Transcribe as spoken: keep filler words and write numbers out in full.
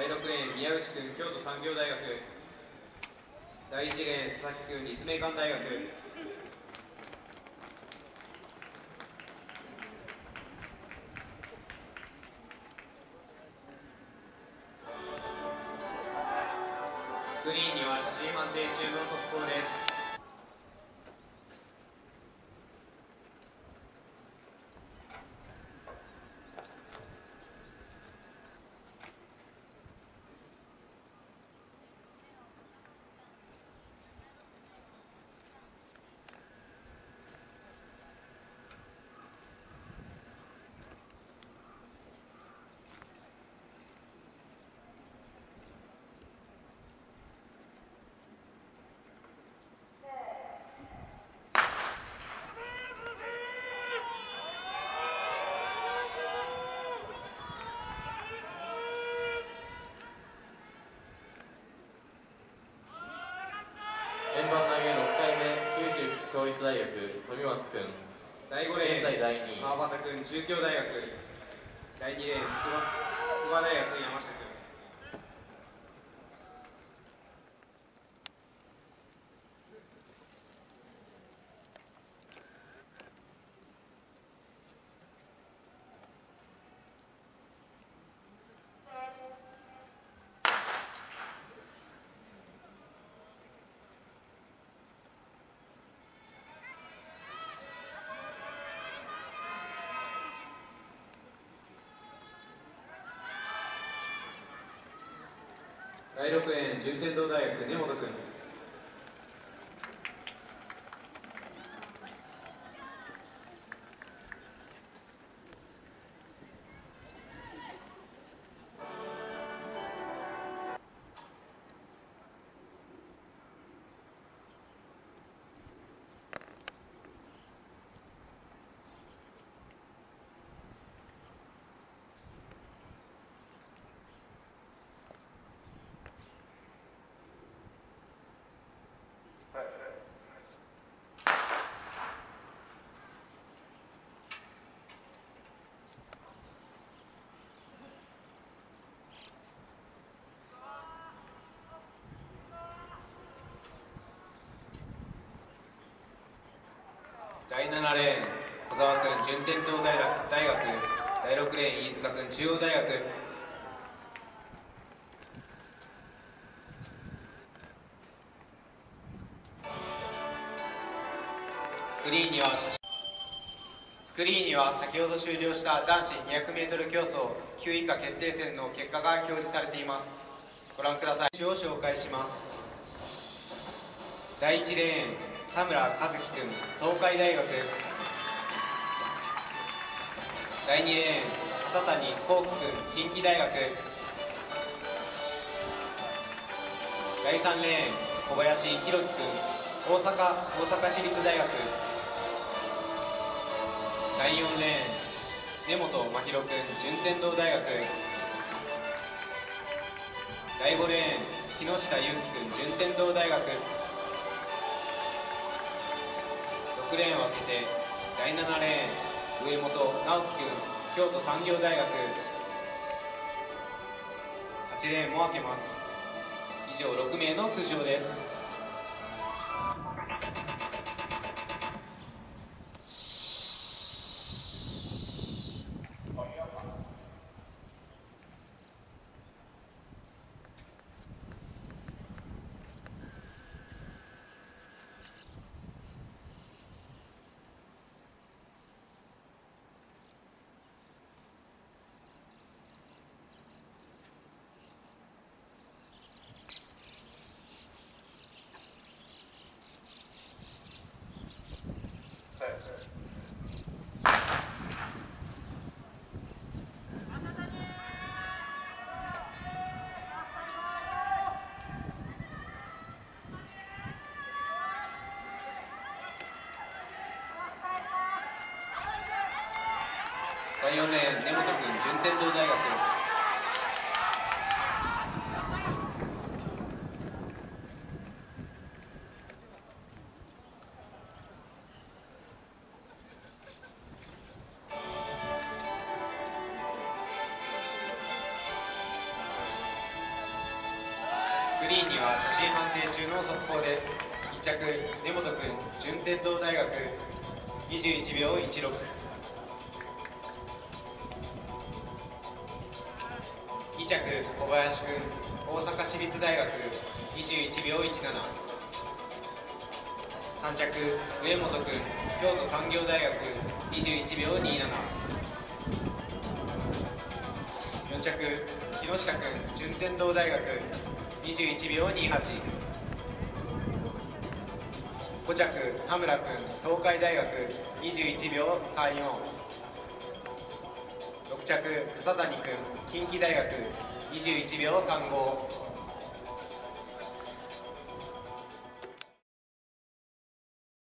だいろくレーン宮内くん京都産業大学、だいいちレーン佐々木くん立命館大学、スクリーンには写真判定中の速報です。 円盤投げろっかいめ、九州共立大学富松君、 だいごレーン現在だいにい、 川端君中京大学、だいにレーン筑波筑波大学山下君。だいろくレーン順天堂大学根本君、だいななレーン小沢君順天堂大学、大学だいろくレーン飯塚君中央大学、スクリーンには写真スクリーンには先ほど終了した男子 にひゃくメートル 競争きゅうい以下決定戦の結果が表示されています。ご覧ください。選手を紹介します。だいいちレーン田村和樹君東海大学、だいにレーン笠谷幸輝君近畿大学、だいさんレーン小林弘樹君大阪大阪市立大学、だいよんレーン根本真宙君順天堂大学、だいごレーン木下祐希君順天堂大学、ろくレーンを空けてだいななレーン上本直樹君京都産業大学、はちレーンも空けます。以上ろくめいの出場です。だいよんレーン根本君順天堂大学、 スクリーンには写真判定中の速報です。いっ着根本君順天堂大学にじゅういちびょういちろく、に着小林君大阪市立大学にじゅういちびょういちなな、さん着上本君京都産業大学にじゅういちびょうになな、よん着木下君順天堂大学にじゅういちびょうにはち、ご着田村君東海大学にじゅういちびょうさんよん、ろく着笠谷君近畿大学にじゅういちびょうさんご、